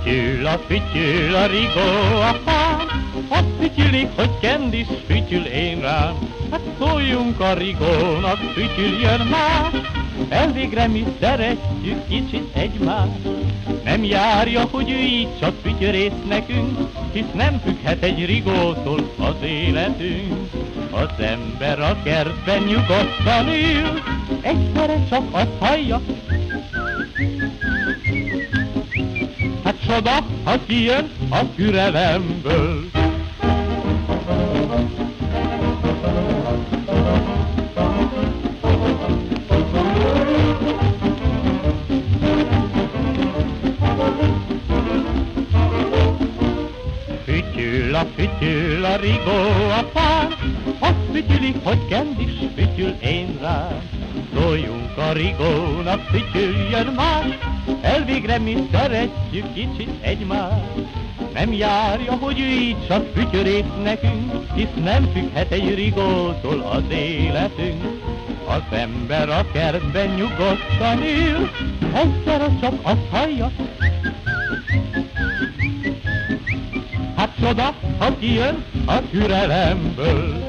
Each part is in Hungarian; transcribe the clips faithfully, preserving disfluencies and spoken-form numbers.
Fütyül a fütyül a rigó a fán, azt fütyülik, hogy Kend is fütyül én rám. Hát szóljunk a rigónak, fütyüljön más, elvégre mi szeretjük kicsit egymást. Nem járja, hogy ő így csak fütyörész nekünk, hisz nem függhet egy rigótól az életünk. Az ember a kertben nyugodtan ül, egyszerre csak azt hallja. Hát csoda, ha kijön a türelemből. Fütyül a fütyül a rigó a fán, azt fütyülik, hogy Kend is fütyül én rám. Szóljunk a rigónak, fütyüljön más, elvégre mi szeretjük kicsit egymást. Nem járja, hogy ő így csak fütyörész nekünk, hisz nem függhet egy rigótól az életünk. Az ember a kertben nyugodtan ül, egyszerre csak azt hallja. Hát csoda, ha kijön a türelemből.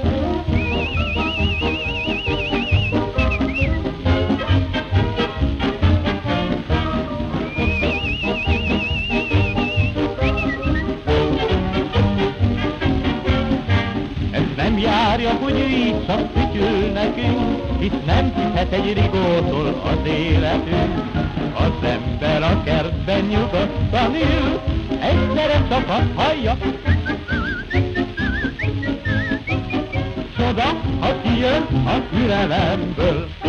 Ez nem járja, hogy ő így csak fütyül nekünk, hisz nem függhet egy rigótól az életünk. Az ember a kertben nyugodtan ül, egyszerre csak azt hallja. Csoda, ha kijön a türelemből.